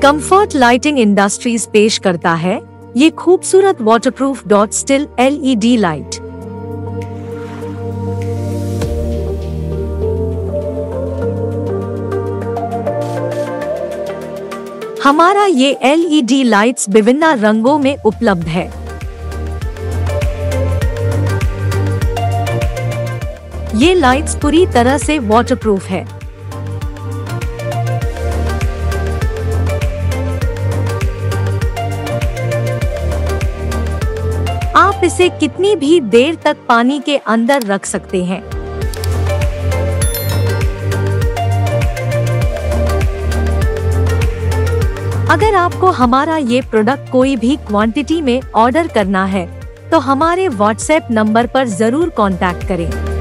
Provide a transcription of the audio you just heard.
Comfort lighting industries पेश करता है ये खूबसूरत waterproof dot still LED light. हमारा ये LED लाइट्स विभिन्न रंगों में उपलब्ध है। ये लाइट्स पूरी तरह से वाटरप्रूफ है। आप इसे कितनी भी देर तक पानी के अंदर रख सकते हैं। अगर आपको हमारा ये प्रोडक्ट कोई भी क्वांटिटी में ऑर्डर करना है तो हमारे व्हाट्सएप नंबर पर जरूर कांटेक्ट करें।